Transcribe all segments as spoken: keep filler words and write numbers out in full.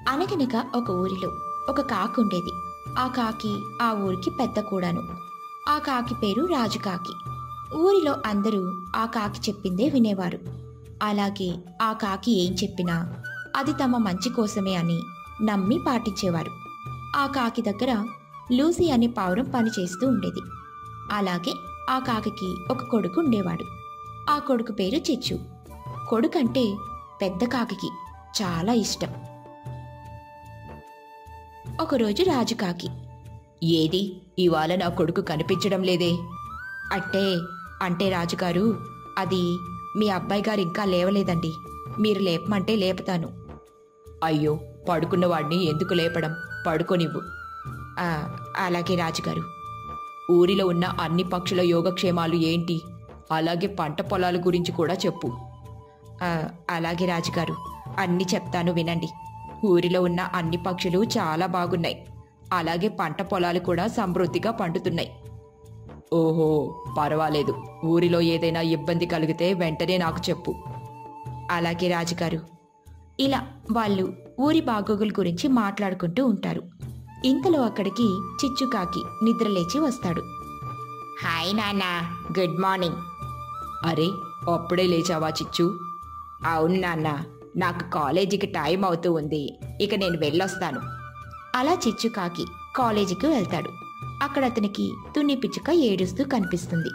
అనగనగా ఒక ఊరిలో ఒక కాకి ఉండేది. ఆ కాకి ఆ ఊరికి పెద్ద కూడాను. ఆ కాకి పేరు రాజుకాకి. ఊరిలో అందరూ ఆ కాకి చెప్పిందే వినేవారు. అలాగే ఆ కాకి ఏం చెప్పినా అది తమ మంచి కోసమే అని నమ్మి పాటించేవారు. ఆ కాకి దగ్గర లూసీ అనే పావురం పనిచేస్తూ ఉండేది. అలాగే ఆ కాకికి ఒక కొడుకు ఉండేవాడు. ఆ కొడుకు పేరు చిచ్చు. కొడుకంటే పెద్ద కాకికి చాలా ఇష్టం. ఒకరోజు రాజుకాకి, ఏది ఇవాళ నా కొడుకు కనిపించడం లేదే? అట్టే అంటే రాజుగారు, అది మీ అబ్బాయి గారు ఇంకా లేవలేదండి. మీరు లేపమంటే లేపుతాను. అయ్యో, పడుకున్నవాడిని ఎందుకు లేపడం? పడుకోనివ్వు. "ఆ, అలాగే రాజుగారు." ఊరిలో ఉన్న అన్ని పక్షుల యోగక్షేమాలు ఏంటి? అలాగే పంట పొలాల గురించి కూడా చెప్పు. "ఆ, అలాగే రాజుగారు, అన్నీ చెప్తాను వినండి." ఊరిలో ఉన్న అన్ని పక్షులు చాలా బాగున్నాయి. అలాగే పంట పొలాలు కూడా సమృద్ధిగా పండుతున్నాయి. ఓహో, పర్వాలేదు. ఊరిలో ఏదైనా ఇబ్బంది కలిగితే వెంటనే నాకు చెప్పు. అలాగే రాజుగారు. ఇలా వాళ్ళు ఊరి బాగోగుల గురించి మాట్లాడుకుంటూ ఉంటారు. ఇంతలో అక్కడికి చిచ్చుకాకి నిద్రలేచి వస్తాడు. హాయ్ నాన్నా, గుడ్ మార్నింగ్. అరే, అప్పుడే లేచావా చిచ్చు? అవును నాన్న, నాకు కాలేజీకి టైం అవుతూ ఉంది. ఇక నేను వెళ్ళొస్తాను. అలా చిచ్చుకాకి కాలేజీకి వెళ్తాడు. అక్కడ అతనికి తుని పిచ్చుక ఏడుస్తూ కనిపిస్తుంది.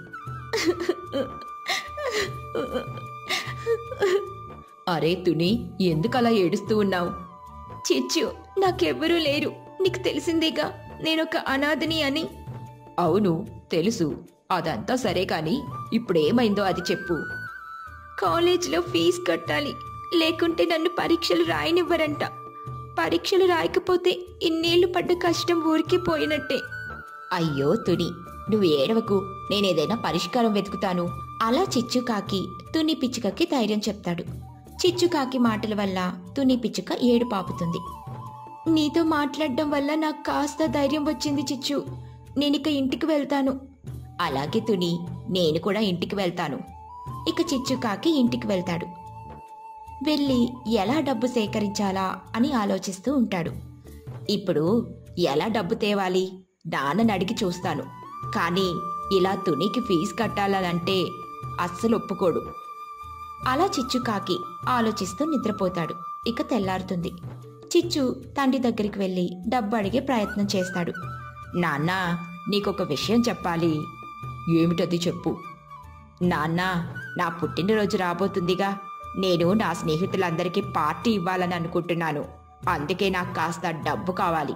అరే తుని, ఎందుకలా ఏడుస్తూ ఉన్నావు? చిచ్చు, నాకెవ్వరూ లేరు. నీకు తెలిసిందేగా నేనొక అనాథని అని. అవును, తెలుసు. అదంతా సరే కాని ఇప్పుడేమైందో అది చెప్పు. కాలేజీలో ఫీజు కట్టాలి, లేకుంటే నన్ను పరీక్షలు రాయనివ్వరంట. పరీక్షలు రాయకపోతే ఇన్నేళ్లు పడ్డ కష్టం ఊరికే పోయినట్టే. అయ్యో తుని, నువ్వు ఏడవకు. నేనేదైనా పరిష్కారం వెతుకుతాను. అలా చిచ్చుకాకి తుని పిచ్చుకకి ధైర్యం చెప్తాడు. చిచ్చుకాకి మాటల వల్ల తుని పిచ్చుక ఏడు పాపుతుంది. నీతో మాట్లాడడం వల్ల నాకు కాస్త ధైర్యం వచ్చింది చిచ్చు. నేనిక ఇంటికి వెళ్తాను. అలాగే తుని, నేను కూడా ఇంటికి వెళ్తాను. ఇక చిచ్చుకాకి ఇంటికి వెళ్తాడు. వెళ్ళి ఎలా డబ్బు సేకరించాలా అని ఆలోచిస్తూ ఉంటాడు. ఇప్పుడు ఎలా డబ్బు తేవాలి? నాన్నని అడిగి చూస్తాను. కానీ ఇలా తునికి ఫీజు కట్టాలనంటే అస్సలు ఒప్పుకోడు. అలా చిచ్చుకాకి ఆలోచిస్తూ నిద్రపోతాడు. ఇక తెల్లారుతుంది. చిచ్చు తండ్రి దగ్గరికి వెళ్ళి డబ్బు అడిగే ప్రయత్నం చేస్తాడు. నాన్నా, నీకొక విషయం చెప్పాలి. ఏమిటది చెప్పు. నాన్నా, నా పుట్టినరోజు రాబోతుందిగా. నేను నా స్నేహితులందరికీ పార్టీ ఇవ్వాలని అనుకుంటున్నాను. అందుకే నాకు కాస్త డబ్బు కావాలి.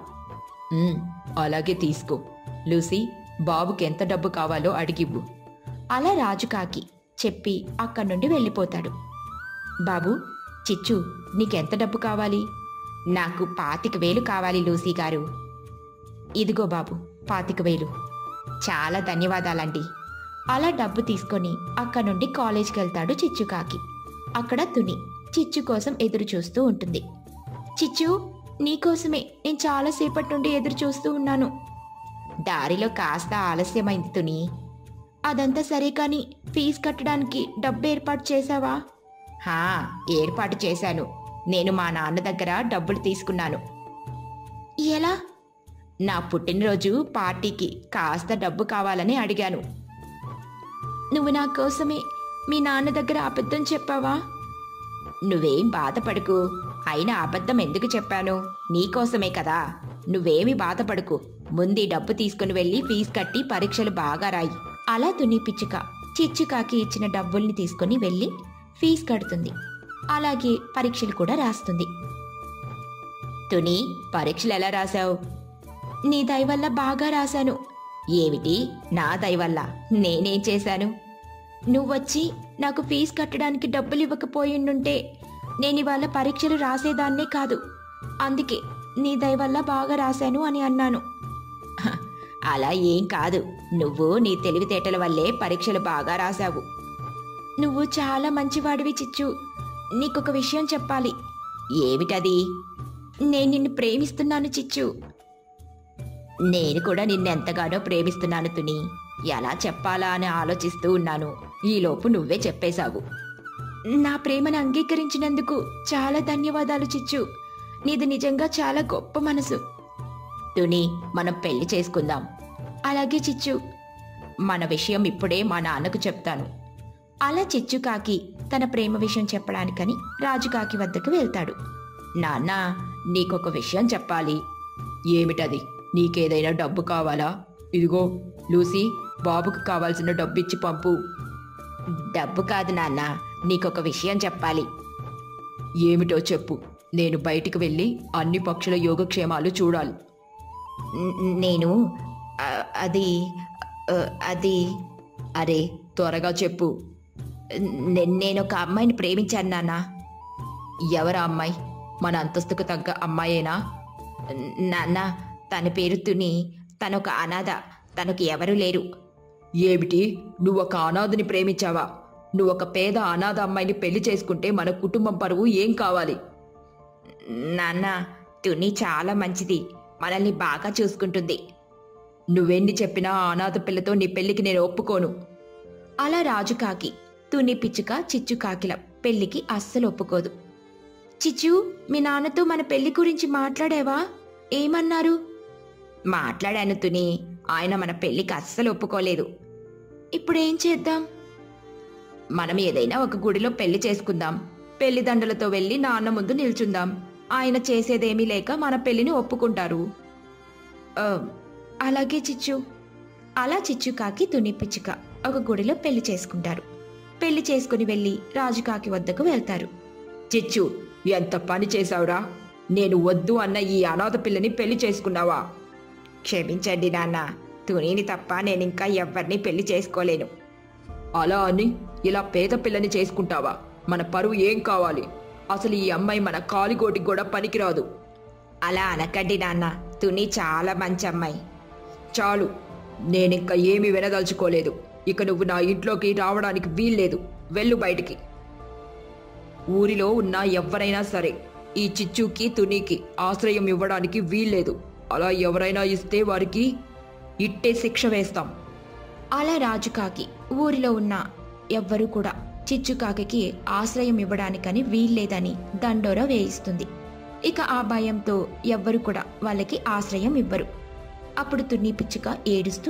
అలాగే తీసుకో. లూసీ, బాబుకి ఎంత డబ్బు కావాలో అడిగివ్వు. అలా రాజుకాకి చెప్పి అక్కడి నుండి వెళ్ళిపోతాడు. బాబు, చిచ్చు, నీకెంత డబ్బు కావాలి? నాకు పాతిక వేలు కావాలి లూసీ గారు. ఇదిగో బాబు, పాతిక వేలు. చాలా ధన్యవాదాలండి. అలా డబ్బు తీసుకొని అక్కడి నుండి కాలేజ్కి వెళ్తాడు చిచ్చుకాకి. అక్కడ తుని చిచ్చు కోసం ఎదురు చూస్తూ ఉంటుంది. చిచ్చు, నీకోసమే నేను చాలాసేపటి నుండి ఎదురు చూస్తూ ఉన్నాను. దారిలో కాస్త ఆలస్యమైంది తుని. అదంతా సరే కానీ ఫీజు కట్టడానికి డబ్బు ఏర్పాటు చేశావా? హా, ఏర్పాటు చేశాను. నేను మా నాన్న దగ్గర డబ్బులు తీసుకున్నాను. ఎలా? నా పుట్టినరోజు పార్టీకి కాస్త డబ్బు కావాలని అడిగాను. నువ్వు నా కోసమే మీ నాన్న దగ్గర అబద్ధం చెప్పావా? నువ్వేం బాధపడుకు. అయినా అబద్ధం ఎందుకు చెప్పాను? నీకోసమే కదా. నువ్వేమి బాధపడుకు. ముందు డబ్బు తీసుకుని వెళ్ళి ఫీజు కట్టి పరీక్షలు బాగా రాయి. అలా తుని పిచ్చుక చిచ్చుకాకి ఇచ్చిన డబ్బుల్ని తీసుకుని వెళ్ళి ఫీజు కడుతుంది. అలాగే పరీక్షలు కూడా రాస్తుంది. తుని, పరీక్షలు ఎలా రాశావు? నీ దయ వల్ల బాగా రాశాను. ఏమిటి నా దయ వల్ల? నేనేం చేశాను? నువ్వొచ్చి నాకు ఫీజు కట్టడానికి డబ్బులు ఇవ్వకపోయిండుంటే నేను ఇవాళ పరీక్షలు రాసేదాన్నే కాదు. అందుకే నీ దయ వల్ల బాగా రాశాను అని అన్నాను. అలా ఏం కాదు. నువ్వు నీ తెలివితేటల వల్లే పరీక్షలు బాగా రాశావు. నువ్వు చాలా మంచివాడివి చిచ్చు. నీకొక విషయం చెప్పాలి. ఏమిటది? నేను నిన్ను ప్రేమిస్తున్నాను చిచ్చు. నేను కూడా నిన్నెంతగానో ప్రేమిస్తున్నాను తుని. ఎలా చెప్పాలా అని ఆలోచిస్తూ ఉన్నాను. ఈలోపు నువ్వే చెప్పేశావు. నా ప్రేమను అంగీకరించినందుకు చాలా ధన్యవాదాలు చిచ్చు. నీది నిజంగా చాలా గొప్ప మనసు. తుని, మనం పెళ్లి చేసుకుందాం. అలాగే చిచ్చు. మన విషయం ఇప్పుడే మా నాన్నకు చెప్తాను. అలా చిచ్చుకాకి తన ప్రేమ విషయం చెప్పడానికని రాజుకాకి వద్దకు వెళ్తాడు. నాన్న, నీకొక విషయం చెప్పాలి. ఏమిటది? నీకేదైనా డబ్బు కావాలా? ఇదిగో లూసీ, బాబుకు కావాల్సిన డబ్బు ఇచ్చి పంపు. డబ్బు కాదు నాన్న, నీకొక విషయం చెప్పాలి. ఏమిటో చెప్పు. నేను బయటికి వెళ్ళి అన్ని పక్షుల యోగక్షేమాలు చూడాలి. నేను అది అది అరే, త్వరగా చెప్పు. నేను ఒక అమ్మాయిని ప్రేమించాను నాన్న. ఎవరా అమ్మాయి? మన అంతస్తుకు తగ్గ అమ్మాయేనా? నాన్న, తన పేరు తుని. తనొక అనాథ. తనకు ఎవరూ లేరు. ఏమిటి? నువ్వొక అనాథని ప్రేమించావా? నువ్వొక పేద అనాథ అమ్మాయిని పెళ్లి చేసుకుంటే మన కుటుంబం పరువు ఏం కావాలి? నాన్న, తుని చాలా మంచిది. మనల్ని బాగా చూసుకుంటుంది. నువ్వెన్ని చెప్పినా ఆ అనాథ పిల్లతో నీ పెళ్లికి నేను ఒప్పుకోను. అలా రాజుకాకి తుని పిచ్చుక చిచ్చుకాకిల పెళ్లికి అస్సలు ఒప్పుకోదు. చిచ్చు, మీ నాన్నతో మన పెళ్లి గురించి మాట్లాడావా? ఏమన్నారు? మాట్లాడాను తుని. ఆయన మన పెళ్లికి అస్సలు ఒప్పుకోలేదు. ఇప్పుడేం చేద్దాం? మనం ఏదైనా ఒక గుడిలో పెళ్లి చేసుకుందాం. పెళ్లి దండలతో వెళ్ళి నాన్న ముందు నిల్చుందాం. ఆయన చేసేదేమీ లేక మన పెళ్లిని ఒప్పుకుంటారు. అలాగే చిచ్చు. అలా చిచ్చుకాకి తుని పిచ్చుక ఒక గుడిలో పెళ్లి చేసుకుంటారు. పెళ్లి చేసుకుని వెళ్ళి రాజుకాకి వద్దకు వెళ్తారు. చిచ్చు, ఎంత పని చేశావురా! నేను వద్దు అన్న ఈ అనాథ పిల్లని పెళ్లి చేసుకున్నావా? క్షమించండి నాన్న, తునిని తప్ప నేనింకా ఎవ్వరిని పెళ్లి చేసుకోలేను. అలా అని ఇలా పేద పిల్లని చేసుకుంటావా? మన పరువు ఏం కావాలి? అసలు ఈ అమ్మాయి మన కాలిగోటికి కూడా పనికిరాదు. అలా అనకండి నాన్న, తుని చాలా మంచి అమ్మాయి. చాలు, నేనింక ఏమీ వినదలుచుకోలేదు. ఇక నువ్వు నా ఇంట్లోకి రావడానికి వీల్లేదు. వెళ్ళు బయటికి. ఊరిలో ఉన్న ఎవరైనా సరే ఈ చిచ్చుకి తునికి ఆశ్రయం ఇవ్వడానికి వీల్లేదు. అలా ఎవరైనా ఇస్తే వారికి ఇట్టే శిక్ష వేస్తాం. అలా రాజుకాకి ఊరిలో ఉన్న ఎవ్వరూ కూడా చిచ్చుకాకి ఆశ్రయం ఇవ్వడానికని వీల్లేదని దండోర వేయిస్తుంది. ఇక ఆ భయంతో ఎవ్వరు కూడా వాళ్ళకి ఆశ్రయం ఇవ్వరు. అప్పుడు తుని పిచ్చుక ఏడుస్తూ,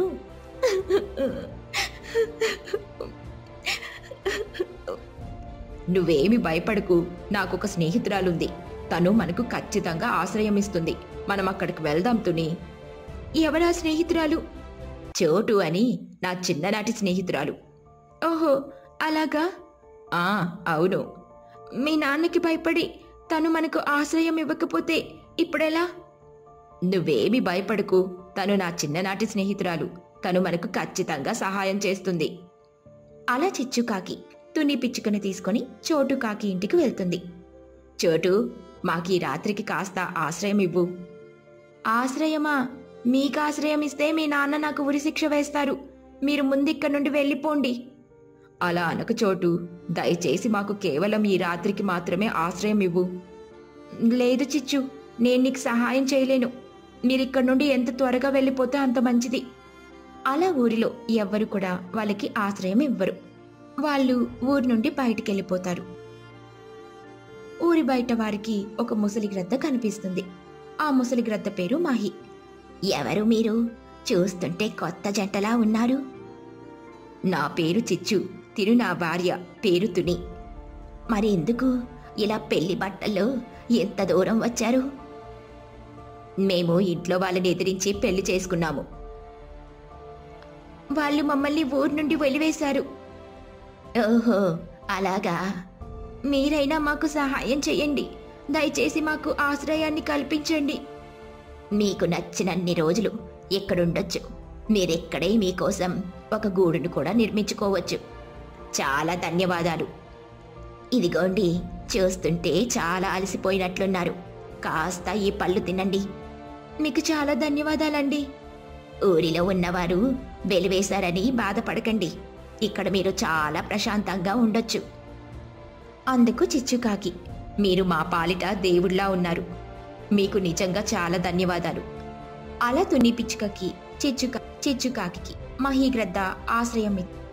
నువ్వేమి భయపడకు. నాకొక స్నేహితురాలుంది. తను మనకు ఖచ్చితంగా ఆశ్రయం ఇస్తుంది. మనం అక్కడికి వెళ్దాం తుని. ఎవరా స్నేహితురాలు? చోటు అని నా చిన్ననాటి స్నేహితురాలు. ఓహో, అలాగా? ఆ, అవును. మీ నాన్నకి భయపడి తను మనకు ఆశ్రయం ఇవ్వకపోతే ఇప్పుడెలా? నువ్వేమి భయపడకు. తను నా చిన్ననాటి స్నేహితురాలు. తను మనకు ఖచ్చితంగా సహాయం చేస్తుంది. అలా చిచ్చుకాకి తుని పిచ్చుకని తీసుకుని చోటు కాకి ఇంటికి వెళ్తుంది. చోటు, మాకీ రాత్రికి కాస్త ఆశ్రయం ఇవ్వు. ఆశ్రయమా? మీకు ఆశ్రయం ఇస్తే మీ నాన్న నాకు ఉరిశిక్ష వేస్తారు. మీరు ముందిక్కడి నుండి వెళ్ళిపోండి. అలా అనకు చోటు. దయచేసి మాకు కేవలం ఈ రాత్రికి మాత్రమే ఆశ్రయం ఇవ్వు. లేదు చిచ్చు, నేను నీకు సహాయం చేయలేను. మీరిక్కడి నుండి ఎంత త్వరగా వెళ్ళిపోతే అంత మంచిది. అలా ఊరిలో ఎవ్వరు కూడా వాళ్ళకి ఆశ్రయం ఇవ్వరు. వాళ్ళు ఊరి నుండి బయటికెళ్ళిపోతారు. ఊరి బయట వారికి ఒక ముసలి గ్రద్ద కనిపిస్తుంది. ఆ ముసలి గ్రద్ద పేరు మహి. ఎవరు మీరు? చూస్తుంటే కొత్త జంటలా ఉన్నారు. నా పేరు చిచ్చు. తిను నా భార్య. పేరు తుని. మరి ఎందుకు ఇలా పెళ్లి బట్టల్లో ఎంత దూరం వచ్చారు? మేము ఇంట్లో వాళ్ళని ఎదిరించి పెళ్లి చేసుకున్నాము. వాళ్ళు మమ్మల్ని ఊరు నుండి వెలివేశారు. ఓహో, అలాగా? మీరైనా మాకు సహాయం చెయ్యండి. దయచేసి మాకు ఆశ్రయాన్ని కల్పించండి. మీకు నచ్చినన్ని రోజులు ఇక్కడుండొచ్చు. మీరెక్కడే మీకోసం ఒక గూడును కూడా నిర్మించుకోవచ్చు. చాలా ధన్యవాదాలు. ఇదిగోండి, చూస్తుంటే చాలా అలసిపోయినట్లున్నారు. కాస్త ఈ పళ్ళు తినండి. మీకు చాలా ధన్యవాదాలండి. ఊరిలో ఉన్నవారు వెలివేశారని బాధపడకండి. ఇక్కడ మీరు చాలా ప్రశాంతంగా ఉండొచ్చు. అందుకు చిచ్చుకాకి, మీరు మా పాలిట దేవుళ్లా ఉన్నారు. మీకు నిజంగా చాలా ధన్యవాదాలు. అలా తుని పిచ్చుకకి చిచ్చుక చిచ్చుకాకి మహీగ్రద్ద ఆశ్రయం